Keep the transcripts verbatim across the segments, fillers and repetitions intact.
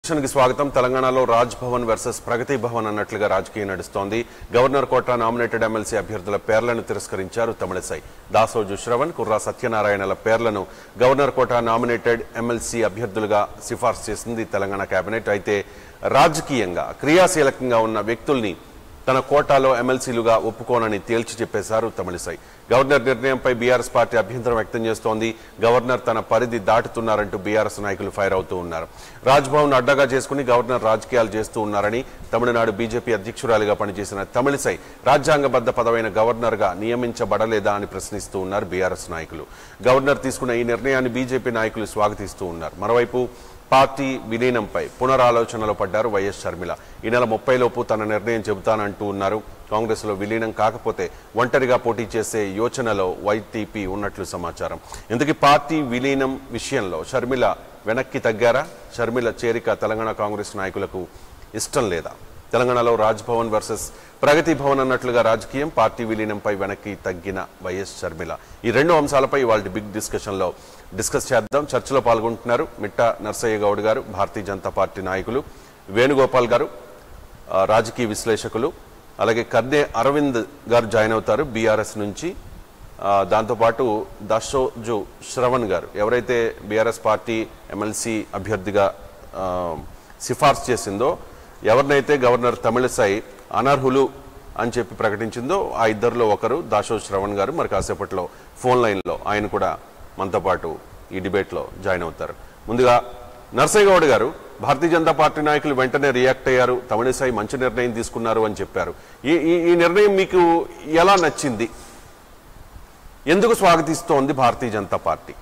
స్వాగతం. తెలంగాణలో రాజ్ భవన్ వర్సెస్ ప్రగతి భవన్ అన్నట్లుగా రాజకీయం నడుస్తోంది. గవర్నర్ కోట నామినేటెడ్ ఎమ్మెల్సీ అభ్యర్థుల పేర్లను తిరస్కరించారు తమిళసై. దాసోజు శ్రవణ్, కుర్రా సత్యనారాయణల పేర్లను గవర్నర్ కోట నామినేటెడ్ ఎమ్మెల్సీ అభ్యర్థులుగా సిఫార్సు చేసింది తెలంగాణ కేబినెట్. అయితే రాజకీయంగా క్రియాశీలకంగా ఉన్న వ్యక్తుల్ని తన కోటాలో ఎమ్మెల్సీలుగా ఒప్పుకోనని తేల్చి చెప్పేశారు తమిళసై. గవర్నర్ నిర్ణయంపై బీఆర్ఎస్ పార్టీ అభ్యంతరం వ్యక్తం చేస్తోంది. గవర్నర్ తన పరిధి దాటుతున్నారంటూ బీఆర్ఎస్ నాయకులు ఫైర్ అవుతూ ఉన్నారు. రాజ్భవన్ అడ్డగా చేసుకుని గవర్నర్ రాజకీయాలు చేస్తూ ఉన్నారని తమిళనాడు బీజేపీ అధ్యక్షురాలిగా పనిచేసిన తమిళసై రాజ్యాంగబద్ధ పదవైన గవర్నర్గా నియమించబడలేదా అని ప్రశ్నిస్తూ ఉన్నారు బీఆర్ఎస్ నాయకులు. గవర్నర్ తీసుకున్న ఈ నిర్ణయాన్ని బీజేపీ నాయకులు స్వాగతిస్తూ ఉన్నారు. మరోవైపు పార్టీ విలీనంపై పునరాలోచనలో పడ్డారు వైఎస్ షర్మిల. ఈ నెల ముప్పై లోపు తన నిర్ణయం చెబుతానంటూ ఉన్నారు. కాంగ్రెస్ లో విలీనం కాకపోతే ఒంటరిగా పోటీ చేసే యోచనలో వైటీపీ ఉన్నట్లు సమాచారం. ఇందుకు పార్టీ విలీనం విషయంలో షర్మిల వెనక్కి తగ్గారా? షర్మిల చేరిక తెలంగాణ కాంగ్రెస్ నాయకులకు ఇష్టం లేదా? తెలంగాణలో రాజ్ భవన్ వర్సెస్ ప్రగతి భవన్ అన్నట్లుగా రాజకీయం, పార్టీ విలీనంపై వెనక్కి తగ్గిన వైఎస్ షర్మిల. ఈ రెండు అంశాలపై ఇవాళ బిగ్ డిస్కషన్లో డిస్కస్ చేద్దాం. చర్చలో పాల్గొంటున్నారు మిట్టా నర్సయ్య గౌడ్ గారు, భారతీయ జనతా పార్టీ నాయకులు, వేణుగోపాల్ గారు రాజకీయ విశ్లేషకులు, అలాగే కర్నే అరవింద్ గారు జాయిన్ అవుతారు బీఆర్ఎస్ నుంచి. దాంతోపాటు దాసోజు శ్రవణ్ గారు, ఎవరైతే బీఆర్ఎస్ పార్టీ ఎమ్మెల్సీ అభ్యర్థిగా సిఫార్సు చేసిందో, ఎవరినైతే గవర్నర్ తమిళసై అనర్హులు అని చెప్పి ప్రకటించిందో ఆ ఇద్దరిలో ఒకరు దాసోజు శ్రవణ్ గారు. మరి కాసేపట్లో ఫోన్ లైన్లో ఆయన కూడా మనతో పాటు ఈ డిబేట్లో జాయిన్ అవుతారు. ముందుగా నర్సయ్య గౌడ్ గారు, భారతీయ జనతా పార్టీ నాయకులు వెంటనే రియాక్ట్ అయ్యారు, తమిళసై మంచి నిర్ణయం తీసుకున్నారు అని చెప్పారు. ఈ ఈ నిర్ణయం మీకు ఎలా నచ్చింది? ఎందుకు స్వాగతిస్తోంది భారతీయ జనతా పార్టీ?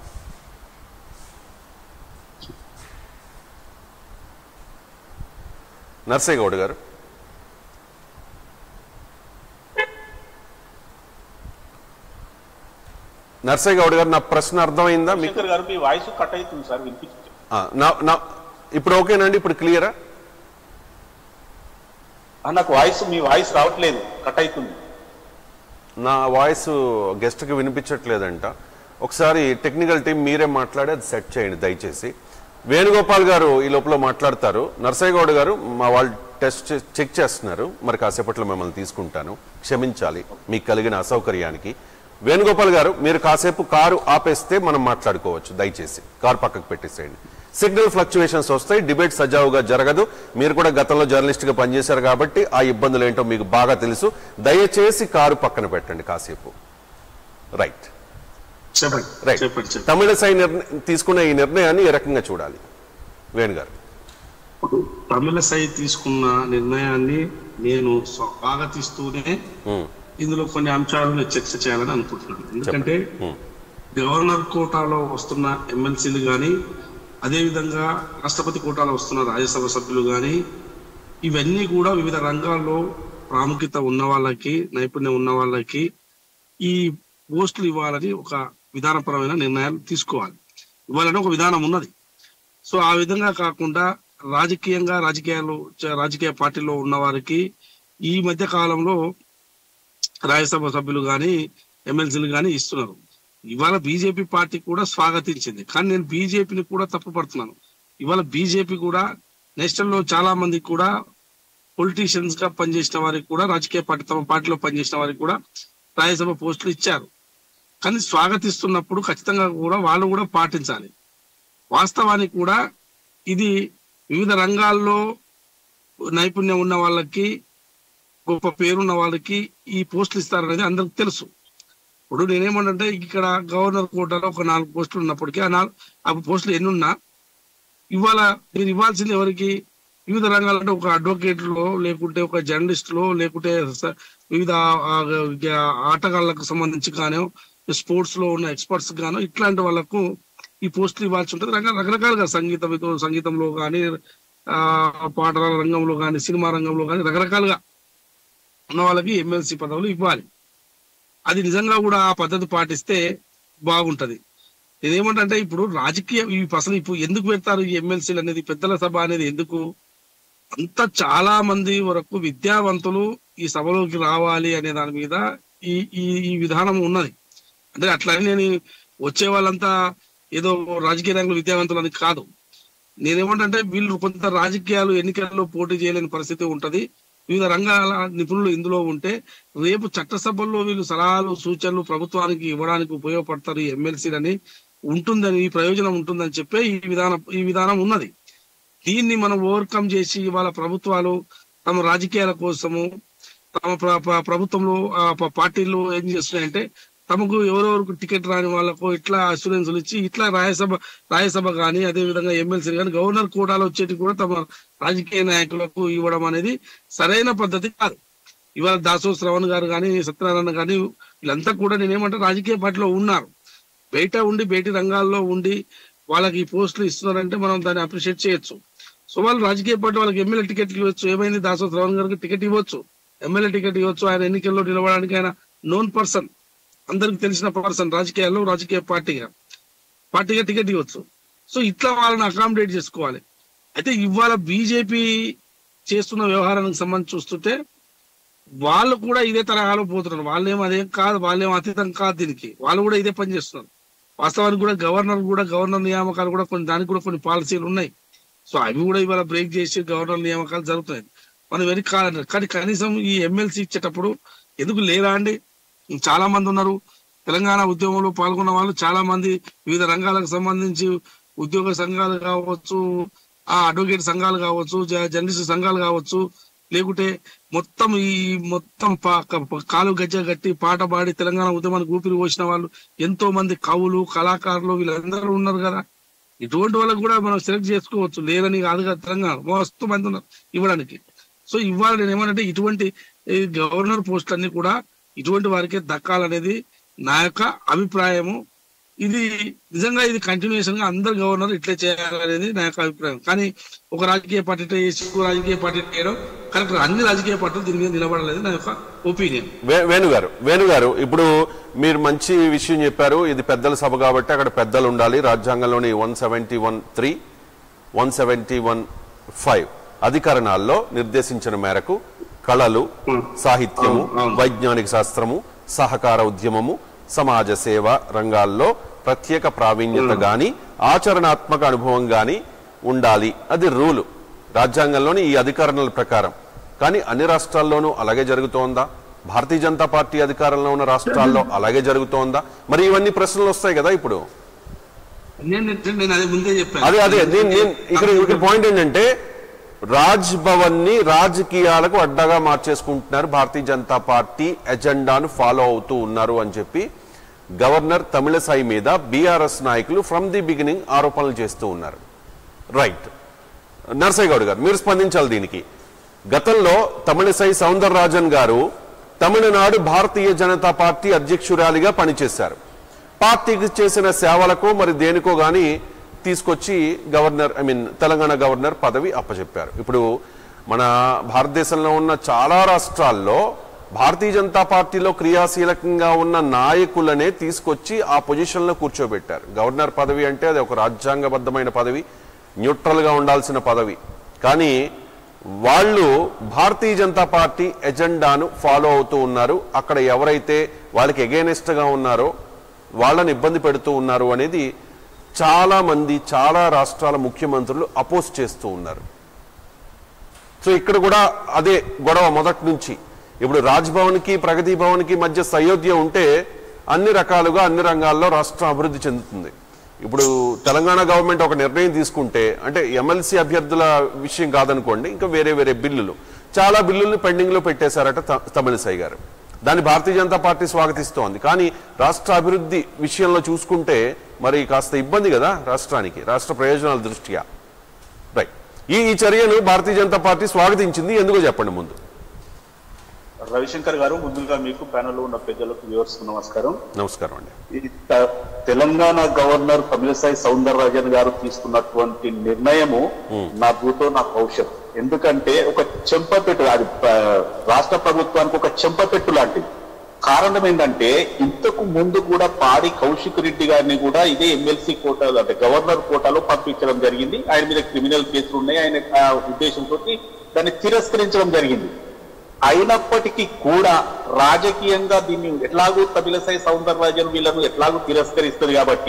నర్సయ్య గౌడ్ గారు. నర్సయ్య గౌడ్ గారు, నా ప్రశ్న అర్థమైందా మీకు? ఇప్పుడు ఓకేనండి? ఇప్పుడు క్లియరా? నాకు వాయిస్ మీ వాయిస్ రావట్లేదు, కట్ అవుతుంది. నా వాయిస్ గెస్ట్ కి వినిపించట్లేదంట. ఒకసారి టెక్నికల్ టీం మీరే మాట్లాడి అది సెట్ చేయండి దయచేసి. వేణుగోపాల్ గారు ఈ లోపల మాట్లాడతారు. నర్సయ్య గౌడ్ గారు, మా వాళ్ళు టెస్ట్ చెక్ చేస్తున్నారు, మరి కాసేపట్లో మిమ్మల్ని తీసుకుంటాను, క్షమించాలి మీకు కలిగిన అసౌకర్యానికి. వేణుగోపాల్ గారు, మీరు కాసేపు కారు ఆపేస్తే మనం మాట్లాడుకోవచ్చు. దయచేసి కారు పక్కకు పెట్టేసేయండి. సిగ్నల్ ఫ్లక్చువేషన్స్ వస్తాయి, డిబేట్ సజావుగా జరగదు. మీరు కూడా గతంలో జర్నలిస్ట్ గా పనిచేశారు కాబట్టి ఆ ఇబ్బందులు ఏంటో మీకు బాగా తెలుసు. దయచేసి కారు పక్కన పెట్టండి కాసేపు. రైట్ రైట్ తమిళసై తీసుకున్న ఈ నిర్ణయాన్ని ఏ రకంగా చూడాలి వేణు గారు? తమిళసై తీసుకున్న నిర్ణయాన్ని నేను స్వాగతిస్తూనే ఇందులో కొన్ని అంశాలను చర్చ చేయాలని అనుకుంటున్నాను. ఎందుకంటే గవర్నర్ కోటాలో వస్తున్న ఎమ్మెల్సీలు కానీ, అదేవిధంగా రాష్ట్రపతి కోటాలో వస్తున్న రాజ్యసభ సభ్యులు కానీ, ఇవన్నీ కూడా వివిధ రంగాల్లో ప్రాముఖ్యత ఉన్న వాళ్ళకి, నైపుణ్యం ఉన్న వాళ్ళకి ఈ పోస్టులు ఇవ్వాలని ఒక విధానపరమైన నిర్ణయాలు తీసుకోవాలి. ఇవ్వాలని ఒక విధానం ఉన్నది. సో ఆ విధంగా కాకుండా రాజకీయంగా రాజకీయాలు రాజకీయ పార్టీలో ఉన్న వారికి ఈ మధ్య కాలంలో రాజ్యసభ సభ్యులు కానీ ఎమ్మెల్సీలు కానీ ఇస్తున్నారు. ఇవాళ బీజేపీ పార్టీ కూడా స్వాగతించింది, కానీ నేను బీజేపీని కూడా తప్పుపడుతున్నాను. ఇవాళ బీజేపీ కూడా నేషనల్ లో చాలా మంది కూడా పొలిటీషియన్స్ గా పనిచేసిన వారికి కూడా, రాజకీయ పార్టీ తమ పార్టీలో పనిచేసిన వారికి కూడా రాజ్యసభ పోస్టులు ఇచ్చారు. కానీ స్వాగతిస్తున్నప్పుడు ఖచ్చితంగా కూడా వాళ్ళు కూడా పాటించాలి. వాస్తవానికి కూడా ఇది వివిధ రంగాల్లో నైపుణ్యం ఉన్న వాళ్ళకి, గొప్ప పేరున్న వాళ్ళకి ఈ పోస్టులు ఇస్తారనేది అందరికి తెలుసు. ఇప్పుడు నేనేమంటే, ఇక్కడ గవర్నర్ కోటాలో ఒక నాలుగు పోస్టులు ఉన్నప్పటికీ ఆ నాలుగు ఆ పోస్టులు ఎన్నున్నా ఇవాళ మీరు ఇవ్వాల్సింది ఎవరికి? వివిధ రంగాలంటే ఒక అడ్వకేట్లో, లేకుంటే ఒక జర్నలిస్టులో, లేకుంటే వివిధ ఆటగాళ్లకు సంబంధించి గానో, స్పోర్ట్స్ లో ఉన్న ఎక్స్పర్ట్స్ గానో, ఇట్లాంటి వాళ్ళకు ఈ పోస్టులు ఇవ్వాల్సి ఉంటుంది. రకరకాలుగా సంగీతం సంగీతంలో కానీ, ఆ పాటల రంగంలో కానీ, సినిమా రంగంలో కానీ రకరకాలుగా ఉన్న వాళ్ళకి ఎమ్మెల్సీ పదవులు ఇవ్వాలి. అది నిజంగా కూడా ఆ పద్ధతి పాటిస్తే బాగుంటది. నేనేమంటే, ఇప్పుడు రాజకీయ ఈ అసలు ఇప్పుడు ఎందుకు పెడతారు ఈ ఎమ్మెల్సీలు అనేది, పెద్దల సభ అనేది ఎందుకు? అంత చాలా మంది వరకు విద్యావంతులు ఈ సభలోకి రావాలి అనే దాని మీద ఈ ఈ విధానం ఉన్నది. అంటే అట్లా నేను వచ్చే వాళ్ళంతా ఏదో రాజకీయ రంగంలో విద్యావంతులు అని కాదు. నేనేమంటే వీళ్ళు కొంత రాజకీయాలు ఎన్నికల్లో పోటీ చేయలేని పరిస్థితి ఉంటది. వివిధ రంగాల నిపుణులు ఇందులో ఉంటే రేపు చట్టసభల్లో వీళ్ళు సలహాలు సూచనలు ప్రభుత్వానికి ఇవ్వడానికి ఉపయోగపడతారు ఈ ఎమ్మెల్సీలని ఉంటుందని, ఈ ప్రయోజనం ఉంటుందని చెప్పే ఈ విధానం ఈ విధానం ఉన్నది. దీన్ని మనం ఓవర్కమ్ చేసి ఇవాళ ప్రభుత్వాలు తమ రాజకీయాల కోసము తమ ప్రభుత్వంలో పార్టీలు ఏం చేస్తున్నాయంటే తమకు ఎవరెవరికి టికెట్ రాని వాళ్ళకు ఇట్లా అష్యూరెన్స్లు ఇచ్చి ఇట్లా రాజ్యసభ రాజ్యసభ కానీ అదే విధంగా ఎమ్మెల్సీ కానీ గవర్నర్ కోటాలో వచ్చేటి కూడా తమ రాజకీయ నాయకులకు ఇవ్వడం అనేది సరైన పద్ధతి కాదు. ఇవాళ దాసో శ్రవణ్ గారు కానీ సత్యనారాయణ కానీ వీళ్ళంతా కూడా నేనేమంటే రాజకీయ పార్టీలో ఉన్నారు. బయట ఉండి బయటి రంగాల్లో ఉండి వాళ్ళకి ఈ పోస్టులు ఇస్తున్నారంటే మనం దాన్ని అప్రిషియేట్ చేయొచ్చు. సో వాళ్ళు రాజకీయ పార్టీ వాళ్ళకి ఎమ్మెల్యే టికెట్ ఇవ్వచ్చు. ఏమైంది, దాసో శ్రవణ్ గారికి టికెట్ ఇవ్వచ్చు, ఎమ్మెల్యే టికెట్ ఇవ్వచ్చు. ఆయన ఎన్నికల్లో నిలవడానికి ఆయన నోన్ పర్సన్, అందరికి తెలిసిన పర్సన్, రాజకీయాల్లో రాజకీయ పార్టీగా పార్టీగా టికెట్ ఇవ్వచ్చు. సో ఇట్లా వాళ్ళని అకామిడేట్ చేసుకోవాలి. అయితే ఇవాళ బీజేపీ చేస్తున్న వ్యవహారానికి సంబంధించి చూస్తుంటే వాళ్ళు కూడా ఇదే తరహాలో పోతున్నారు. వాళ్ళేమో అదేం కాదు, వాళ్ళేమో అతీతం కాదు దీనికి, వాళ్ళు కూడా ఇదే పని చేస్తున్నారు. వాస్తవానికి కూడా గవర్నర్ కూడా గవర్నర్ నియామకాలు కూడా కొన్ని దానికి కూడా కొన్ని పాలసీలు ఉన్నాయి. సో అవి కూడా ఇవాళ బ్రేక్ చేసి గవర్నర్ నియామకాలు జరుగుతున్నాయి. మనం వెనక్కి కాదంటారు. కానీ కనీసం ఈ ఎమ్మెల్సీ ఇచ్చేటప్పుడు ఎందుకు లేరా అండి? చాలా మంది ఉన్నారు తెలంగాణ ఉద్యమంలో పాల్గొన్న వాళ్ళు, చాలా మంది వివిధ రంగాలకు సంబంధించి ఉద్యోగ సంఘాలు కావచ్చు, ఆ అడ్వకేట్ సంఘాలు కావచ్చు, జర్నలిస్ట్ సంఘాలు కావచ్చు, లేకుంటే మొత్తం ఈ మొత్తం కాలు గజ్జ కట్టి పాట పాడి తెలంగాణ ఉద్యమానికి ఊపిరి పోసిన వాళ్ళు ఎంతో మంది కవులు కళాకారులు వీళ్ళందరూ ఉన్నారు కదా. ఇటువంటి వాళ్ళకు కూడా మనం సెలెక్ట్ చేసుకోవచ్చు, లేదని కాదు కదా. తెలంగాణ మస్తు మంది ఉన్నారు ఇవ్వడానికి. సో ఇవాళ నేను ఏమనంటే ఇటువంటి గవర్నర్ పోస్ట్ అన్ని కూడా ఇటువంటి వారికే దక్కాలనేది నా యొక్క అభిప్రాయము. ఇది నిజంగా ఇది కంటిన్యూషన్ గా అందరు గవర్నర్ ఇట్లే చేయాలనేది నా యొక్క అభిప్రాయం. కానీ ఒక రాజకీయ పార్టీ చేసి రాజకీయ పార్టీ చేయడం కరెక్ట్. అన్ని రాజకీయ పార్టీలు దీని మీద నిలబడలేదు నా యొక్క ఒపీనియన్. వేణుగారు వేణుగారు ఇప్పుడు మీరు మంచి విషయం చెప్పారు. ఇది పెద్దల సభ కాబట్టి అక్కడ పెద్దలు ఉండాలి. రాజ్యాంగంలోని one seventy one three one seventy one five అధికరణాల్లో నిర్దేశించిన మేరకు కళలు, సాహిత్యము, వైజ్ఞానిక శాస్త్రము, సహకార ఉద్యమము, సమాజ సేవ రంగాల్లో ప్రత్యేక ప్రావీణ్యత గాని ఆచరణాత్మక అనుభవం గాని ఉండాలి. అది రూలు రాజ్యాంగంలోని ఈ అధికారణల ప్రకారం. కానీ అన్ని రాష్ట్రాల్లోనూ అలాగే జరుగుతోందా? భారతీయ జనతా పార్టీ అధికారంలో ఉన్న రాష్ట్రాల్లో అలాగే జరుగుతోందా? మరి ఇవన్నీ ప్రశ్నలు వస్తాయి కదా ఇప్పుడు. అదే అదే ఇక్కడ ఇక్కడ పాయింట్ ఏంటంటే రాజ్ భవన్ ని రాజకీయాలకు అడ్డగా మార్చేసుకుంటున్నారు, భారతీయ జనతా పార్టీ ఎజెండాను ఫాలో అవుతూ ఉన్నారు అని చెప్పి గవర్నర్ తమిళసై మీద బీఆర్ఎస్ నాయకులు ఫ్రమ్ ది బిగినింగ్ ఆరోపణలు చేస్తూ ఉన్నారు. రైట్, నర్సయ్య గౌడ్ గారు మీరు స్పందించాలి దీనికి. గతంలో తమిళసై సౌందరరాజన్ గారు తమిళనాడు భారతీయ జనతా పార్టీ అధ్యక్షురాలిగా పనిచేశారు. పార్టీకి చేసిన సేవలకు మరి దేనికో గాని తీసుకొచ్చి governor I mean Telangana governor పదవి అప్పచెప్పారు. ఇప్పుడు మన భారతదేశంలో ఉన్న చాలా రాష్ట్రాల్లో భారతీయ జనతా పార్టీలో క్రియాశీలకంగా ఉన్న నాయకులనే తీసుకొచ్చి ఆ పొజిషన్లో కూర్చోబెట్టారు. గవర్నర్ పదవి అంటే అది ఒక రాజ్యాంగబద్ధమైన పదవి, న్యూట్రల్గా ఉండాల్సిన పదవి. కానీ వాళ్ళు భారతీయ జనతా పార్టీ ఎజెండాను ఫాలో అవుతూ ఉన్నారు. అక్కడ ఎవరైతే వాళ్ళకి ఎగెయినెస్ట్గా ఉన్నారో వాళ్ళని ఇబ్బంది పెడుతూ ఉన్నారు అనేది చాలా మంది చాలా రాష్ట్రాల ముఖ్యమంత్రులు అపోజ్ చేస్తూ ఉన్నారు. సో ఇక్కడ కూడా అదే గొడవ మొదటి నుంచి. ఇప్పుడు రాజ్భవన్కి ప్రగతి భవన్కి మధ్య సయోధ్య ఉంటే అన్ని రకాలుగా అన్ని రంగాల్లో రాష్ట్రం అభివృద్ధి చెందుతుంది. ఇప్పుడు తెలంగాణ గవర్నమెంట్ ఒక నిర్ణయం తీసుకుంటే అంటే ఎమ్మెల్సీ అభ్యర్థుల విషయం కాదనుకోండి, ఇంకా వేరే వేరే బిల్లులు చాలా బిల్లుల్ని పెండింగ్లో పెట్టేశారట తమిళసై గారు. దాన్ని భారతీయ జనతా పార్టీ స్వాగతిస్తోంది. కానీ రాష్ట్ర అభివృద్ధి విషయంలో చూసుకుంటే మరి కాస్త ఇబ్బంది కదా రాష్ట్రానికి, రాష్ట్ర ప్రయోజనాల దృష్ట్యా. రైట్, ఈ ఈ చర్యను భారతీయ జనతా పార్టీ స్వాగతించింది, ఎందుకో చెప్పండి ముందు. రవిశంకర్ గారు, ముందుగా మీకు ప్యానెల్లో ఉన్న పెద్దలకు వ్యూవర్స్ నమస్కారం. నమస్కారం అండి. ఇది తెలంగాణ గవర్నర్ తమిళసై సౌందరరాజన్ గారు తీసుకున్నటువంటి నిర్ణయము నా భూతో నా భవిష్యత్. ఎందుకంటే ఒక చెంపపెట్టు, అది రాష్ట్ర ప్రభుత్వానికి ఒక చెంపపెట్టు లాంటిది. కారణం ఏంటంటే ఇంతకు ముందు కూడా పాడి కౌశిక్ రెడ్డి గారిని కూడా ఇదే ఎమ్మెల్సీ కోటాలో అంటే గవర్నర్ కోటాలో పంపించడం జరిగింది. ఆయన మీద క్రిమినల్ కేసులు ఉన్నాయి. ఆయన ఉద్దేశంతో దాన్ని తిరస్కరించడం జరిగింది. అయినప్పటికీ కూడా రాజకీయంగా దీన్ని ఎట్లాగూ తమిళసై సౌందరరాజన్ వీళ్ళను ఎట్లాగూ తిరస్కరిస్తుంది కాబట్టి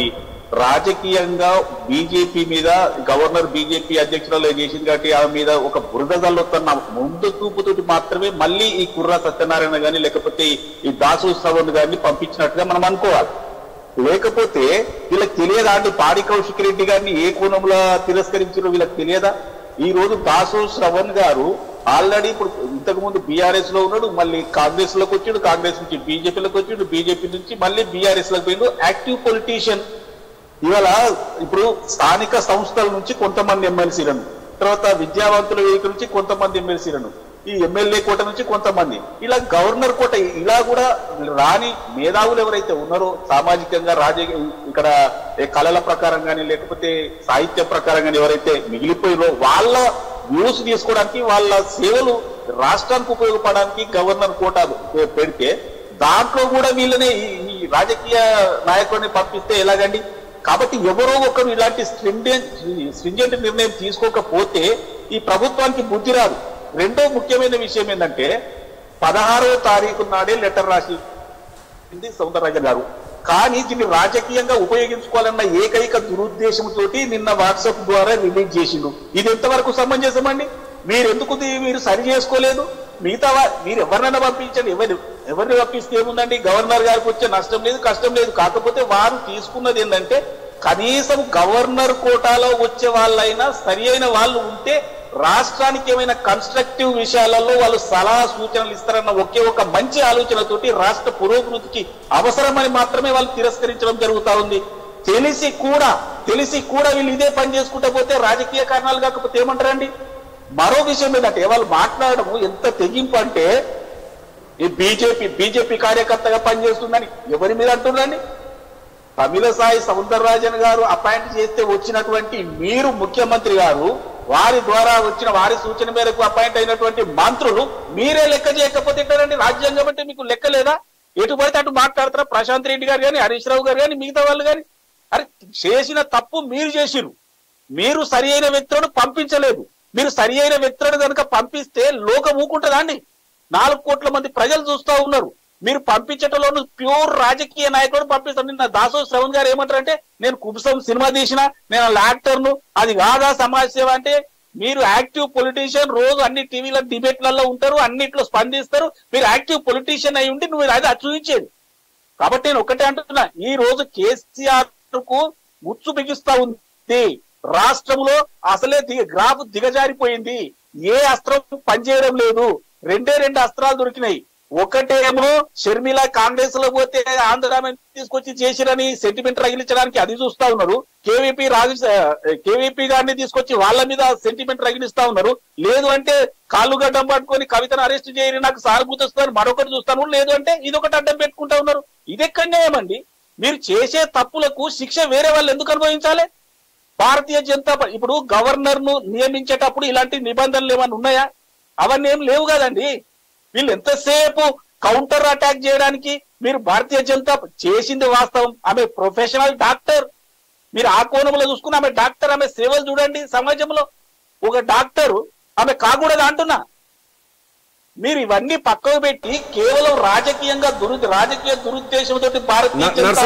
రాజకీయంగా బీజేపీ మీద గవర్నర్ బీజేపీ అధ్యక్షురాలు చేసింది కాబట్టి ఆమె మీద ఒక బురద జల్లుతున్న ముందు చూపుతోటి మాత్రమే మళ్ళీ ఈ కుర్రా సత్యనారాయణ గాని లేకపోతే ఈ దాసు శ్రవణ్ గారిని పంపించినట్టుగా మనం అనుకోవాలి. లేకపోతే వీళ్ళకి తెలియదా అండి పాడి కౌశిక్ రెడ్డి గారిని ఏ కోణంలో తిరస్కరించారో వీళ్ళకి తెలియదా? ఈ రోజు దాసు శ్రవణ్ గారు ఆల్రెడీ ఇప్పుడు ఇంతకు ముందు బీఆర్ఎస్ లో ఉన్నాడు, మళ్ళీ కాంగ్రెస్ లోకి వచ్చాడు, కాంగ్రెస్ నుంచి బీజేపీలోకి వచ్చాడు, బీజేపీ నుంచి మళ్ళీ బీఆర్ఎస్ లోకి పోయిండు. Active politician. ఇవాళ ఇప్పుడు స్థానిక సంస్థల నుంచి కొంతమంది ఎమ్మెల్సీలను, తర్వాత విద్యావంతుల వేదిక నుంచి కొంతమంది ఎమ్మెల్సీలను, ఈ ఎమ్మెల్యే కోట నుంచి కొంతమంది, ఇలా గవర్నర్ కోట ఇలా కూడా రాని మేధావులు ఎవరైతే ఉన్నారో సామాజికంగా రాజకీయ ఇక్కడ కళల ప్రకారం కానీ లేకపోతే సాహిత్య ప్రకారం కానీ ఎవరైతే మిగిలిపోయారో వాళ్ళ వ్యూస్ తీసుకోవడానికి వాళ్ళ సేవలు రాష్ట్రానికి ఉపయోగపడడానికి గవర్నర్ కోట పెడితే దాంట్లో కూడా వీళ్ళని ఈ రాజకీయ నాయకుడిని పంపిస్తే ఎలాగండి? కాబట్టి ఎవరో ఒకరు ఇలాంటి స్ట్రింజెంట్ నిర్ణయం తీసుకోకపోతే ఈ ప్రభుత్వానికి బుద్ధి రాదు. రెండో ముఖ్యమైన విషయం ఏంటంటే పదహారవ తారీఖు నాడే లెటర్ రాసి సౌందరరాజన్ గారు, కానీ దీన్ని రాజకీయంగా ఉపయోగించుకోవాలన్న ఏకైక దురుద్దేశంతో నిన్న వాట్సాప్ ద్వారా రిలీజ్ చేసిండు. ఇది ఎంతవరకు సమంజసమండి? మీరు ఎందుకు మీరు సరి చేసుకోలేదు? మిగతా మీరు ఎవరినైనా పంపించండి, ఎవరి ఎవరిని పంపిస్తే ఏముందండి? గవర్నర్ గారికి వచ్చే నష్టం లేదు, కష్టం లేదు. కాకపోతే వారు తీసుకున్నది ఏంటంటే కనీసం గవర్నర్ కోటాలో వచ్చే వాళ్ళైనా సరి అయిన వాళ్ళు ఉంటే రాష్ట్రానికి ఏమైనా కన్స్ట్రక్టివ్ విషయాలలో వాళ్ళు సలహా సూచనలు ఇస్తారన్న ఒకే ఒక మంచి ఆలోచనతోటి రాష్ట్ర పురోభివృద్ధికి అవసరమని మాత్రమే వాళ్ళు తిరస్కరించడం జరుగుతా ఉంది. తెలిసి కూడా తెలిసి కూడా వీళ్ళు ఇదే పని చేసుకుంటా పోతే రాజకీయ కారణాలు కాకపోతే ఏమంటారండి? మరో విషయం ఏంటంటే వాళ్ళు మాట్లాడము ఎంత తెగింపు అంటే ఈ బీజేపీ బీజేపీ కార్యకర్తగా పనిచేస్తుందని ఎవరి మీద అంటున్నారండి? తమిళసాయి సౌందరరాజన్ గారు అపాయింట్ చేస్తే వచ్చినటువంటి మీరు ముఖ్యమంత్రి గారు వారి ద్వారా వచ్చిన వారి సూచన మేరకు అపాయింట్ అయినటువంటి మంత్రులు మీరే లెక్క చేయకపోతే ఎట్టారండి? రాజ్యాంగం అంటే మీకు లెక్క లేదా? ఎటు పడితే అటు మాట్లాడతారా? ప్రశాంత్ రెడ్డి గారు కానీ హరీష్ రావు గారు కానీ మిగతా వాళ్ళు కానీ అరే చేసిన తప్పు మీరు చేసిరు. మీరు సరి అయిన వ్యక్తులను పంపించలేదు. మీరు సరి అయిన వ్యక్తులను కనుక పంపిస్తే లోకం ఊకుంటుందా అండి? నాలుగు కోట్ల మంది ప్రజలు చూస్తూ ఉన్నారు. మీరు పంపించటంలో ప్యూర్ రాజకీయ నాయకులను పంపిస్తాను. నిన్న దాసో శ్రవణ్ గారు ఏమంటారంటే నేను కుబుసం సినిమా తీసిన నేను యాక్టర్ను, అది కాదా సమాజ సేవ అంటే? మీరు యాక్టివ్ పొలిటీషియన్, రోజు అన్ని టీవీల డిబేట్లలో ఉంటారు, అన్నిట్లో స్పందిస్తారు. మీరు యాక్టివ్ పొలిటీషియన్ అయి ఉండి నువ్వు అది చూపించేది. కాబట్టి నేను ఒకటే అంటున్నా, ఈ రోజు కేసీఆర్ కు ముచ్చు బిగిస్తా ఉంది. రాష్ట్రంలో అసలే దిగ గ్రాఫ్ దిగజారిపోయింది. ఏ అస్త్రం పనిచేయడం లేదు. రెండే రెండు అస్త్రాలు దొరికినాయి. ఒకటేమో షర్మిల కాంగ్రెస్ లో పోతే ఆంధ్ర తీసుకొచ్చి చేసిరని సెంటిమెంట్ రగిలించడానికి అది చూస్తా ఉన్నారు. కేవీపీ రాజు కేవీపీ గారిని తీసుకొచ్చి వాళ్ళ మీద సెంటిమెంట్ రగిలిస్తా ఉన్నారు. లేదు అంటే కాళ్ళు గడ్డం పట్టుకొని కవితను అరెస్ట్ చేయని నాకు సానుభూతి వస్తారు, మరొకటి చూస్తాను. లేదు అంటే ఇదొకటి అడ్డం పెట్టుకుంటా ఉన్నారు. ఇదెక్కడనే ఏమండి? మీరు చేసే తప్పులకు శిక్ష వేరే వాళ్ళు ఎందుకు అనుభవించాలి? భారతీయ జనతా పార్టీ ఇప్పుడు గవర్నర్ ను నియమించేటప్పుడు ఇలాంటి నిబంధనలు ఏమైనా ఉన్నాయా? అవన్నీ ఏం లేవు కదండి. వీళ్ళు ఎంతసేపు కౌంటర్ అటాక్ చేయడానికి మీరు భారతీయ జనతా చేసింది వాస్తవం. ఆమె ప్రొఫెషనల్ డాక్టర్. మీరు ఆ కోణంలో చూసుకుని ఆమె డాక్టర్, ఆమె సేవలు చూడండి. సమాజంలో ఒక డాక్టర్ ఆమె కాకూడదు అంటున్నా. మీరు ఇవన్నీ పక్కకు పెట్టి కేవలం రాజకీయంగా దురు రాజకీయ దురుద్దేశంతో భారతీయ జనతా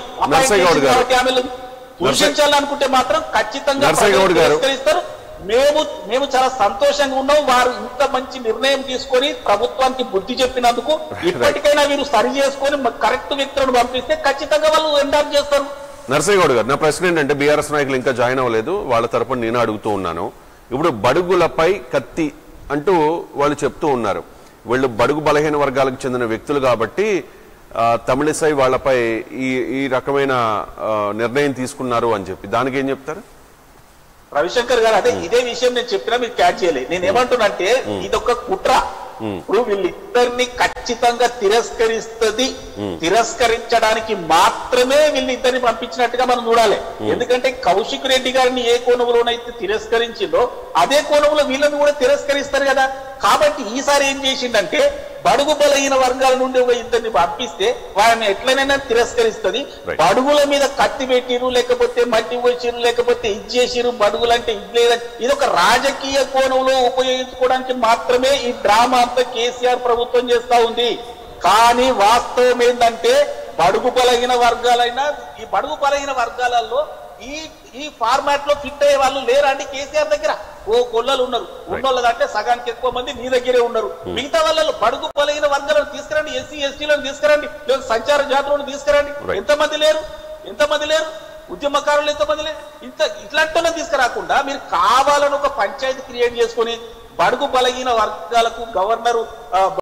పార్టీ ఆమెను దూషించాలనుకుంటే మాత్రం ఖచ్చితంగా తిరస్కరిస్తారు. మేము మేము చాలా సంతోషంగా ఉన్నాం. వారు ఇంత మంచి నిర్ణయం తీసుకొని ప్రభుత్వానికి బుద్ధి చెప్పినందుకు ఇప్పటికైనా వీరు సరి చేసుకొని కరెక్ట్ వ్యక్తులను పంపిస్తే ఖచ్చితంగా వాళ్ళు ఎండాప్ చేస్తారు. నర్సయ్య గౌడ్ గారు, నా ప్రశ్న ఏంటంటే బీఆర్ఎస్ నాయకులు ఇంకా జాయిన్ అవ్వలేదు, వాళ్ళ తరపున నేను అడుగుతూ ఉన్నాను. ఇప్పుడు బడుగులపై కత్తి అంటూ వాళ్ళు చెప్తూ ఉన్నారు. వీళ్ళు బడుగు బలహీన వర్గాలకు చెందిన వ్యక్తులు కాబట్టి తమిళిసై వాళ్ళపై ఈ ఈ రకమైన నిర్ణయం తీసుకున్నారు అని చెప్పి, దానికి ఏం చెప్తారు? రవిశంకర్ గారు, అదే ఇదే విషయం నేను చెప్పినా మీరు క్యాచ్ చేయలేదు. నేను ఏమంటున్నంటే ఇదొక కుట్ర. ఇప్పుడు వీళ్ళిద్దరిని ఖచ్చితంగా తిరస్కరిస్తుంది. తిరస్కరించడానికి మాత్రమే వీళ్ళిద్దరిని పంపించినట్టుగా మనం చూడాలి. ఎందుకంటే కౌశిక్ రెడ్డి గారిని ఏ కోణంలోనైతే తిరస్కరించిందో అదే కోణంలో వీళ్ళని కూడా తిరస్కరిస్తారు కదా. కాబట్టి ఈసారి ఏం చేసిందంటే బడుగు బలహీన వర్గాల నుండి ఒక ఇద్దరిని పంపిస్తే వారిని ఎట్లనైనా తిరస్కరిస్తుంది. బడుగుల మీద కత్తి పెట్టిరు, లేకపోతే మట్టి వచ్చిరు, లేకపోతే ఇచ్చేసిరు, బడుగులు అంటే ఇది లేదా, ఇది ఒక రాజకీయ కోణంలో ఉపయోగించుకోవడానికి మాత్రమే ఈ డ్రామా అంతా కేసీఆర్ ప్రభుత్వం చేస్తా ఉంది. కానీ వాస్తవం ఏంటంటే బడుగు బలహీన వర్గాలైనా ఈ బడుగు బలహీన వర్గాలలో ఈ ఈ ఫార్మాట్ లో ఫిట్ అయ్యే వాళ్ళు లేరా అండి కేసీఆర్ దగ్గర? ఓ గొల్లలు ఉన్నారు, ఉన్నోళ్ళ దాంట్లో సగానికి ఎక్కువ మంది నీ దగ్గరే ఉన్నారు. మిగతా వాళ్ళలో బడుగు బలహీన వర్గాలను తీసుకురండి, ఎస్సీ ఎస్టీలను తీసుకురండి, లేదా సంచార జాతులను తీసుకురండి. ఎంతమంది లేరు? ఎంతమంది లేరు? ఉద్యమకారులు ఎంతమంది లేరు? ఇంత ఇట్లాంటి తీసుకురాకుండా మీరు కావాలని ఒక పంచాయతీ క్రియేట్ చేసుకుని బడుగు బలహీన వర్గాలకు గవర్నరు